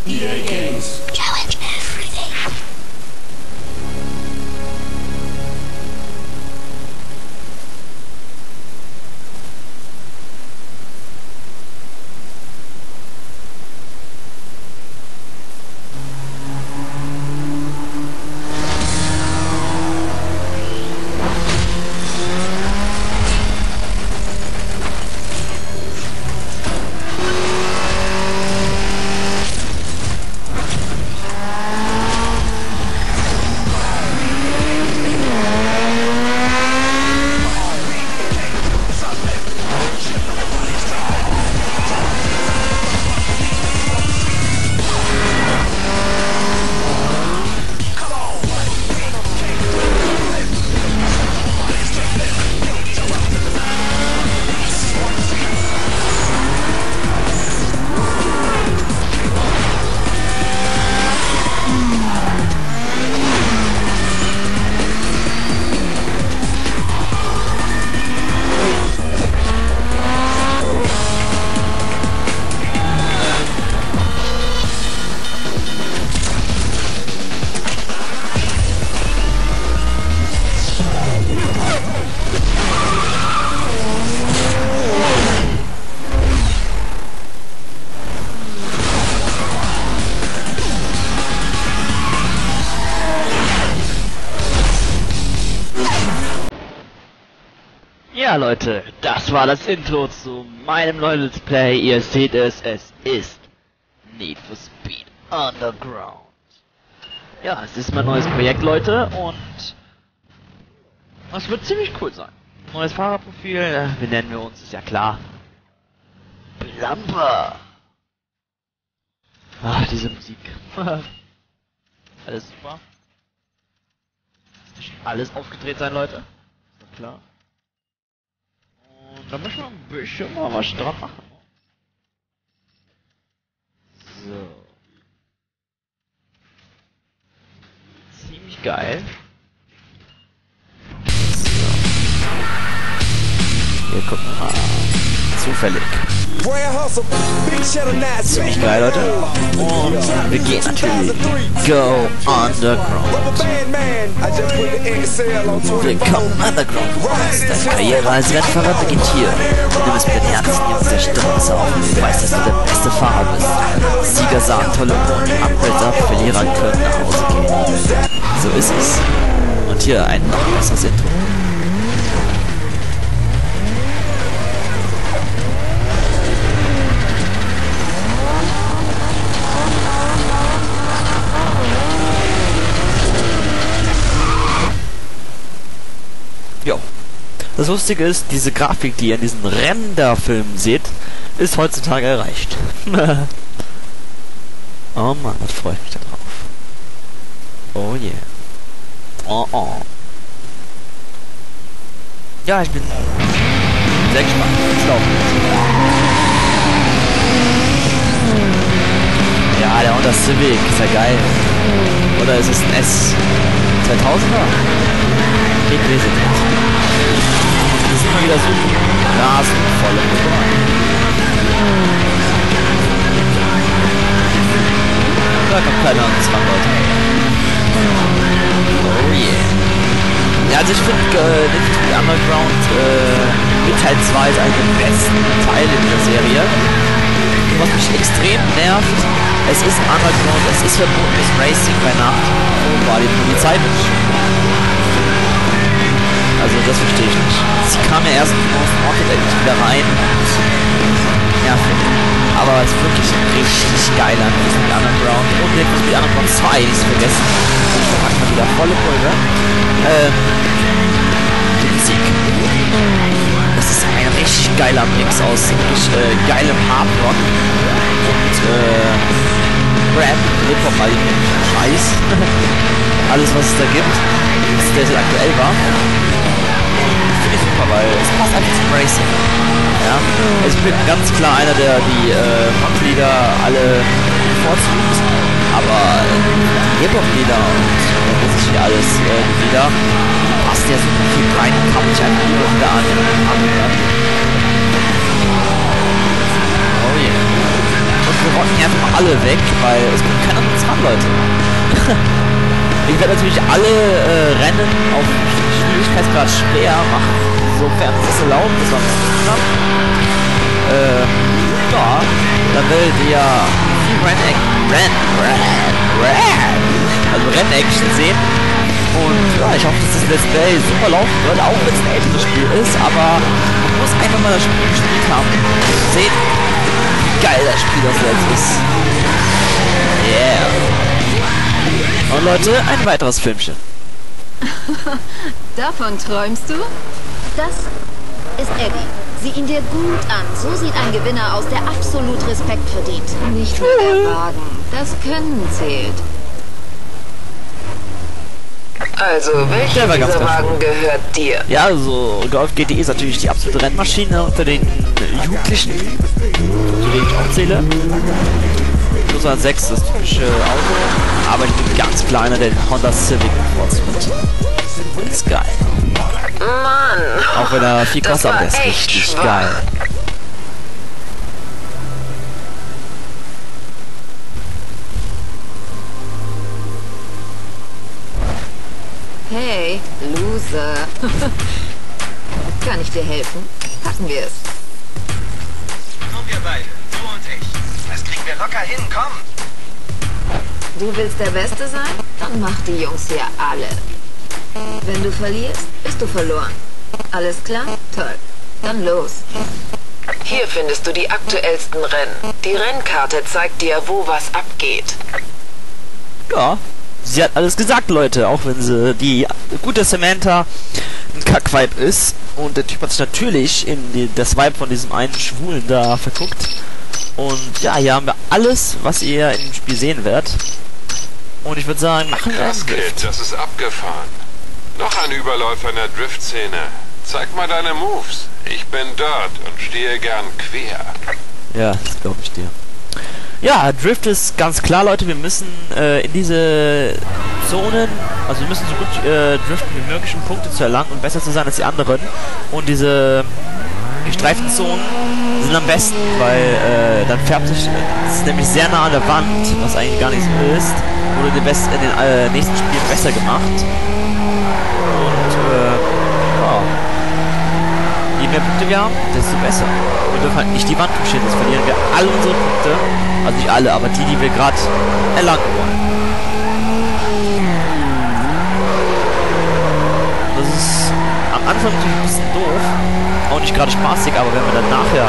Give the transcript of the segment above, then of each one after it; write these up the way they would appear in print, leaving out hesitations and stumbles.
EA Games. Challenge everything. Ja Leute, das war das Intro zu meinem neuen Let's Play. Ihr seht es, es ist Need for Speed Underground. Ja, es ist mein neues Projekt, Leute, und es wird ziemlich cool sein. Neues Fahrerprofil, wie nennen wir uns, ist ja klar. Plumper. Ah, diese Musik. Alles super. Alles aufgedreht sein, Leute. Ist doch klar. Da müssen wir ein bisschen mal was dran machen. So. Ziemlich geil. So. Hier gucken wir mal. Zufällig. Ziemlich geil, Leute. Und wir gehen natürlich Go Underground. Willkommen Underground. Deine Karriere als Rennfahrer beginnt hier. Du bist mit Herzen Jungs der Straße auf und du weißt, dass du der beste Fahrer bist. Sieger sahen tolle Boni, Upgrades ab, Verlierer können nach Hause gehen. So ist es. Und hier ein noch besseres Intro. Jo. Das Lustige ist, diese Grafik, die ihr in diesen Renderfilmen seht, ist heutzutage erreicht. Oh Mann, das freue ich mich da drauf. Oh yeah. Oh oh. Ja, ich bin sehr gespannt. Jetzt laufen. Ja, der Honda Civic ist ja geil. Oder ist es ein S 2000er? Ich weiß es nicht. Wir sind mal wieder so rasenvolle Motoren. Da kommt keiner an das Fahrrad. Oh yeah. Ja, also ich finde Need for Speed Underground mit Teil 2 ist einer der besten Teile dieser Serie. Und was mich extrem nervt, es ist Underground, es ist verbotenes Racing bei Nacht. Wo war die Polizei nicht? Also das verstehe ich nicht. Sie kam ja erst in Mortal endlich wieder rein und nervig. Aber es ist wirklich richtig geil an Need for Speed Underground. Und Need for Speed Underground 2, die ist vergessen. Ich verpack mal wieder volle Pulver. Die Musik. Das ist ein richtig geiler Mix aus wirklich geilem Hard Rock und Rap, Hip-Hop, all den Scheiß. Alles was es da gibt, der so aktuell war. Finde ich super, weil es passt einfach zum Racing. Ja? Ich bin ganz klar einer, der die Rocklieder alle bevorzugt, aber die Hip-Hop-Lieder und was ist hier alles Lieder, passt ja so viel rein, kann mich einfach nur wieder anhören. Oh yeah. Okay. wir rotten hier einfach mal alle weg, weil es kommt keiner mehr dran, Leute. Ich werde natürlich alle Rennen auf Schwierigkeitsgrad schwer machen, sofern es das erlaubt, das war ein bisschen knapp. Ja, dann werdet ihr viel Rennaction sehen. Und ja, ich hoffe, dass das Let's Play super laufen wird, auch wenn es ein älteres Spiel ist, aber man muss einfach mal das Spiel gespielt haben. Sehen, wie geil das Spiel das jetzt ist. Yeah. Und Leute, ein weiteres Filmchen. Davon träumst du? Das ist Eddie. Sieh ihn dir gut an. So sieht ein Gewinner aus, der absolut Respekt verdient. Nicht nur der Wagen. Das Können zählt. Also, welcher dieser Wagen gehört dir? Ja, also Golf GTE ist natürlich die absolute Rennmaschine unter den Jugendlichen, zu denen ich auch zähle. 6 das typische Auto, aber ich bin ganz kleiner, der den Honda Civic bevorzugt. Das ist geil. Mann! Auch wenn er viel krasser ist, der ist richtig geil. Hey, Loser. Kann ich dir helfen? Packen wir es. Kommen wir beide, du und ich. Das kriegen wir locker hin, komm. Du willst der Beste sein? Dann mach die Jungs hier alle. Wenn du verlierst, bist du verloren. Alles klar? Toll. Dann los. Hier findest du die aktuellsten Rennen. Die Rennkarte zeigt dir, wo was abgeht. Ja, sie hat alles gesagt, Leute, auch wenn sie die gute Samantha ein Kack-Vibe ist. Und der Typ hat sich natürlich in das Vibe von diesem einen Schwulen da verguckt. Und ja, hier haben wir alles, was ihr in dem Spiel sehen werdet. Und ich würde sagen, machen wir Krass, Kid, das ist abgefahren. Noch ein Überläufer in der Drift-Szene. Zeig mal deine Moves. Ich bin dort und stehe gern quer. Ja, das glaube ich dir. Ja, Drift ist ganz klar, Leute. Wir müssen in diese Zonen, also wir müssen so gut driften wie möglich, um Punkte zu erlangen und besser zu sein als die anderen. Und diese gestreiften Zonen sind am besten, weil dann färbt sich, das ist nämlich sehr nah an der Wand, was eigentlich gar nicht so ist. Wurde in den nächsten Spielen besser gemacht. Und ja. Je mehr Punkte wir haben, desto besser. Wir dürfen halt nicht die Wand touchieren, sonst verlieren wir alle unsere Punkte. Also nicht alle, aber die wir gerade erlangen wollen. Das ist am Anfang natürlich ein bisschen doof. Auch nicht gerade spaßig, aber wenn wir dann nachher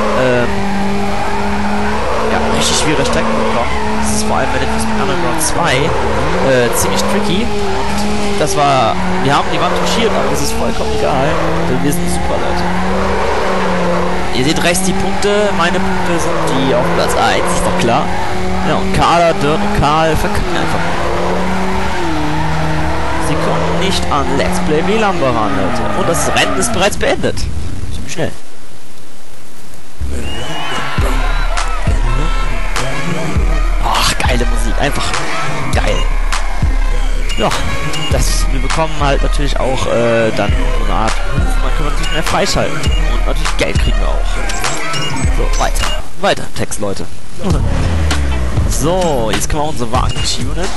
ja, richtig schwere Strecken bekommen, das ist vor allem bei Netflix Underground 2 ziemlich tricky. Und das war, wir haben die Wand touchiert, aber das ist vollkommen egal, denn wir sind super, Leute. Ihr seht rechts die Punkte, meine Punkte sind die auf Platz 1, ist doch klar. Ja, und Carla, Dirt und Karl verkacken einfach. Sie kommen nicht an Let's Play WLAN ran, Leute. Und das Rennen ist bereits beendet. Ziemlich schnell. Ach, geile Musik, einfach geil. Ja, wir bekommen halt natürlich auch dann so eine Art Ruf, man kann sich mehr freischalten. Und natürlich Geld kriegen wir auch. So, weiter im Text, Leute. So, jetzt können wir unsere Wagen tunen.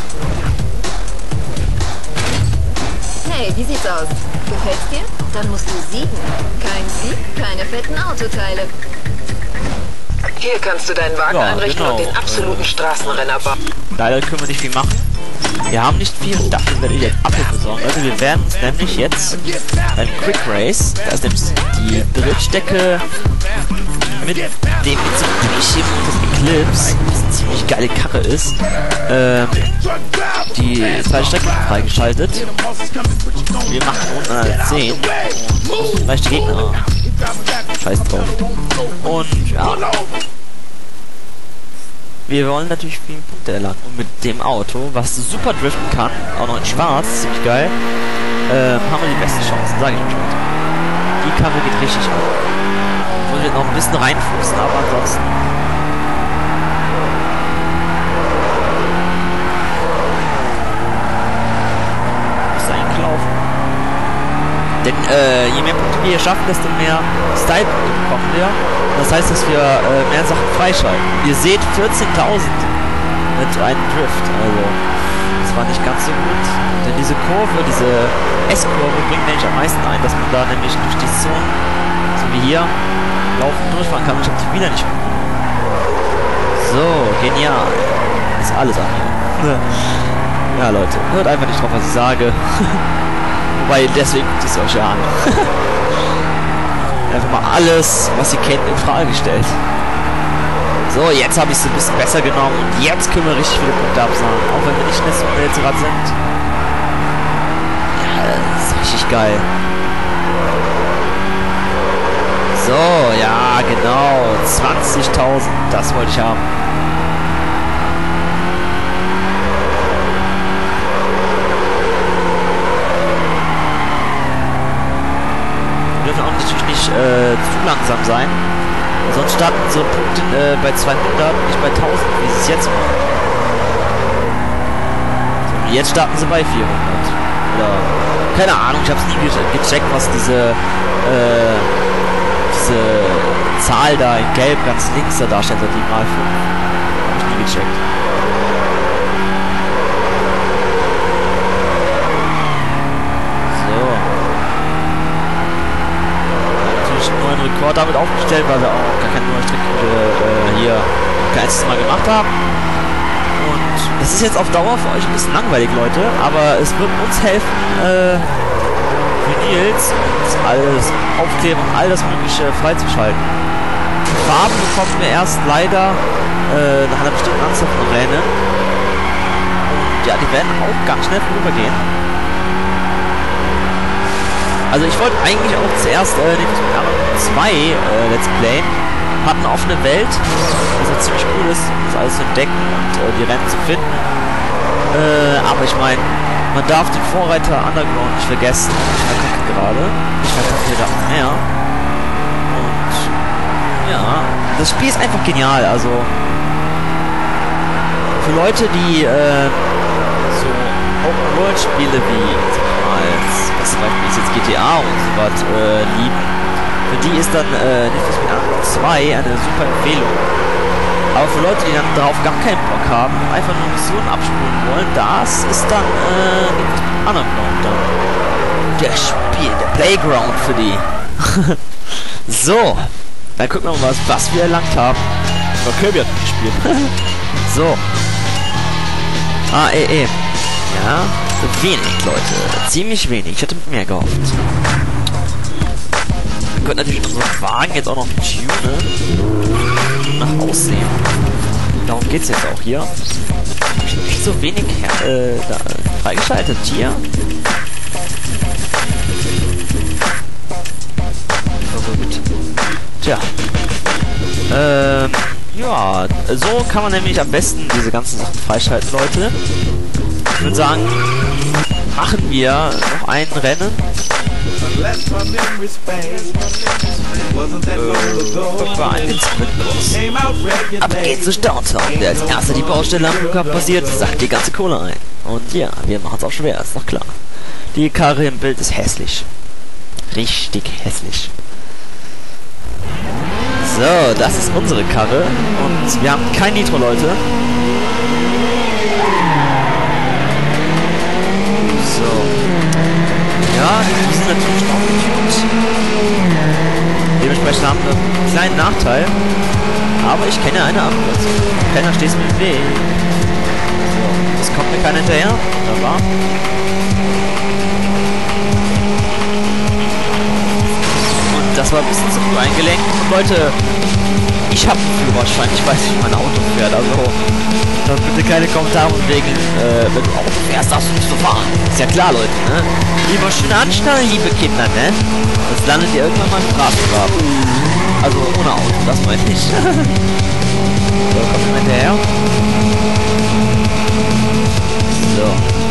Hey, wie sieht's aus? Gefällt's dir? Dann musst du siegen. Kein Sieg, keine fetten Autoteile. Hier kannst du deinen Wagen einrichten und den absoluten Straßenrenner bauen. Leider können wir nicht viel machen. Wir haben nicht viel und dafür werde ich jetzt Apfel besorgen. Leute, wir werden uns nämlich jetzt beim Quick Race, da ist nämlich die Drittstrecke mit dem Mitsubishi Eclipse, was eine ziemlich geile Karre ist, die zweite Strecke freigeschaltet. Wir machen unten eine 10 und leichte Gegner. Scheiß drauf. Und ja. Wir wollen natürlich viele Punkte erlangen. Und mit dem Auto, was super driften kann, auch noch in schwarz, ziemlich geil, haben wir die besten Chancen, sage ich euch mal. Die Karre geht richtig ab. Ich muss jetzt noch ein bisschen reinfußen, aber ansonsten. Ist eigentlich laufen. Denn je mehr Punkte wir wir hier schaffen, desto mehr Style-Punkte bekommen wir. Das heißt, dass wir mehr Sachen freischalten. Ihr seht 14.000 mit einem Drift. Also, das war nicht ganz so gut. Denn diese Kurve, diese S-Kurve bringt nämlich am meisten ein, dass man da nämlich durch die Zone, so wie hier, laufen durchfahren kann. Und ich habe die wieder nicht gefunden. So, genial. Ist alles an mir. Ja, Leute, hört einfach nicht drauf, was ich sage. Wobei, deswegen guckt es euch ja an. Einfach mal alles, was ihr kennt, in Frage gestellt. So, jetzt habe ich es ein bisschen besser genommen und jetzt können wir richtig viele Punkte absagen. Auch wenn wir nicht schnell jetzt gerade sind. Ja, das ist richtig geil. So, ja, genau. 20.000, das wollte ich haben. Wir dürfen auch natürlich nicht zu langsam sein. Sonst starten unsere Punkte bei 200, nicht bei 1000, wie sie es jetzt machen. So, jetzt starten sie bei 400. Oder, keine Ahnung, ich habe es nie gecheckt, was diese Zahl da in Gelb ganz links da darstellt, die mal 5. Habe ich nie gecheckt. Rekord damit aufgestellt, weil wir auch gar keine neue Strecke hier kein einziges Mal gemacht haben. Und das ist jetzt auf Dauer für euch ein bisschen langweilig, Leute, aber es wird uns helfen, für Nils uns alles Aufklärung, all das Mögliche freizuschalten. Farben bekommen wir erst leider nach einer bestimmten Anzahl von Rennen. Und ja, die werden auch ganz schnell vorübergehen. Also ich wollte eigentlich auch zuerst Netflix 2 Let's Play. Hat eine offene Welt, was auch ziemlich cool ist, das alles zu entdecken und die Rennen zu finden. Aber ich meine, man darf den Vorreiter Underground nicht vergessen. Ich verkacke gerade. Ich verkacke hier da mehr. Und ja, das Spiel ist einfach genial. Also für Leute, die so Open-World-Spiele wie was ist jetzt GTA und so was lieben. Für die ist dann Netflix 2 eine super Empfehlung. Aber für Leute, die dann darauf gar keinen Bock haben, einfach nur Missionen abspulen wollen, das ist dann Netflix Underground dann. Der Playground für die. So, dann gucken wir mal, was wir erlangt haben. Aber Kirby hat gespielt. So. AEE. Ja. Wenig, Leute. Ziemlich wenig. Ich hätte mit mehr gehofft. Wir können natürlich unseren Wagen jetzt auch noch tunen. Nach Aussehen. Darum geht es jetzt auch hier. Nicht so wenig da freigeschaltet hier. Verrückt. Tja. Ja, so kann man nämlich am besten diese ganzen Sachen freischalten, Leute. Ich würde sagen, machen wir noch ein Rennen. Einen Sprintkurs. Ab geht's zu Downtown. Wer als erster die Baustelle am Flughafen passiert, sagt die ganze Kohle ein. Und ja, wir machen es auch schwer, ist doch klar. Die Karre im Bild ist hässlich. Richtig hässlich. So, das ist unsere Karre. Und wir haben kein Nitro, Leute. So. Ja, die sind natürlich auch getuned. Dementsprechend haben wir einen kleinen Nachteil. Aber ich kenne eine Abkürzung. Keiner steht mir im Weg. So, das kommt mir keiner hinterher. Wunderbar. Und das war ein bisschen zu früh eingelenkt. Und Leute, ich habe einen Führerschein. Ich weiß nicht, wie mein Auto fährt. Also, bitte keine Kommentare wegen, wenn du Auto fährst, darfst du nicht so fahren. Ist ja klar, Leute, ne? Lieber schön anschnallen, liebe Kinder, ne? Sonst landet ihr irgendwann mal im Straßengraben. Also ohne Auto, das meine ich. So, kommt mal hinterher. So.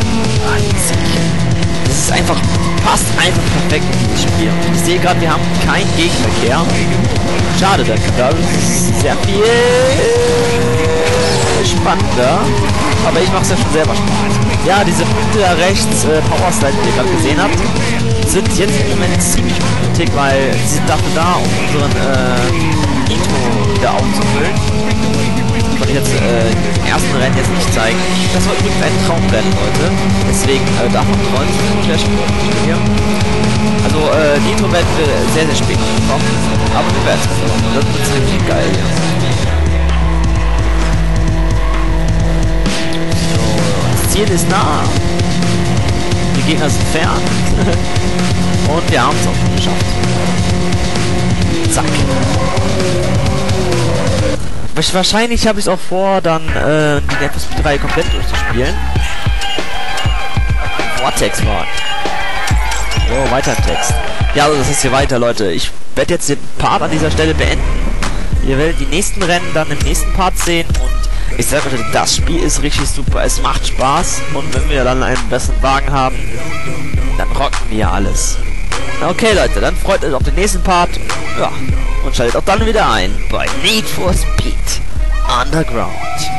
Das ist einfach, passt einfach perfekt in dieses Spiel. Ich sehe gerade, wir haben keinen Gegenverkehr. Schade, da ist sehr viel spannender. Aber ich mache es ja schon selber spannend. Ja, diese Punkte da rechts, Powerslide, die ihr gerade gesehen habt, sind jetzt im Moment ziemlich unnötig, weil sie sind dafür da, um unseren Intro wieder aufzufüllen. Das konnte ich jetzt im ersten Rennen jetzt nicht zeigen. Das war übrigens ein Traumrennen, Leute. Deswegen davon freuen wir uns hier. Also die Intro werden wir sehr, sehr spät bekommen. Aber wir werden es bekommen. Das wird ziemlich geil, ja. So, das Ziel ist nah. Die Gegner sind fern. Und wir haben es auch schon geschafft. Zack. Wahrscheinlich habe ich es auch vor, dann die Need for Speed 3 komplett durchzuspielen. Vortex war. So, weiter im Text. Ja, also das ist hier weiter, Leute. Ich werde jetzt den Part an dieser Stelle beenden. Ihr werdet die nächsten Rennen dann im nächsten Part sehen und ich sage euch, das Spiel ist richtig super. Es macht Spaß und wenn wir dann einen besseren Wagen haben, dann rocken wir alles. Okay, Leute, dann freut euch auf den nächsten Part. Ja, und schaltet auch dann wieder ein bei Need for Speed Underground.